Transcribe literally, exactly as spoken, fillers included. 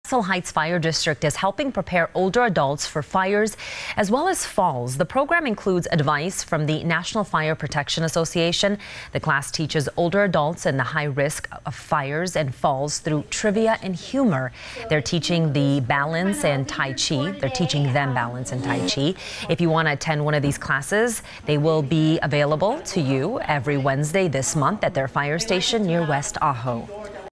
Drexel Heights Fire District is helping prepare older adults for fires as well as falls. The program includes advice from the National Fire Protection Association. The class teaches older adults in the high risk of fires and falls through trivia and humor. They're teaching the balance and Tai Chi. They're teaching them balance and Tai Chi. If you want to attend one of these classes, they will be available to you every Wednesday this month at their fire station near West Aho.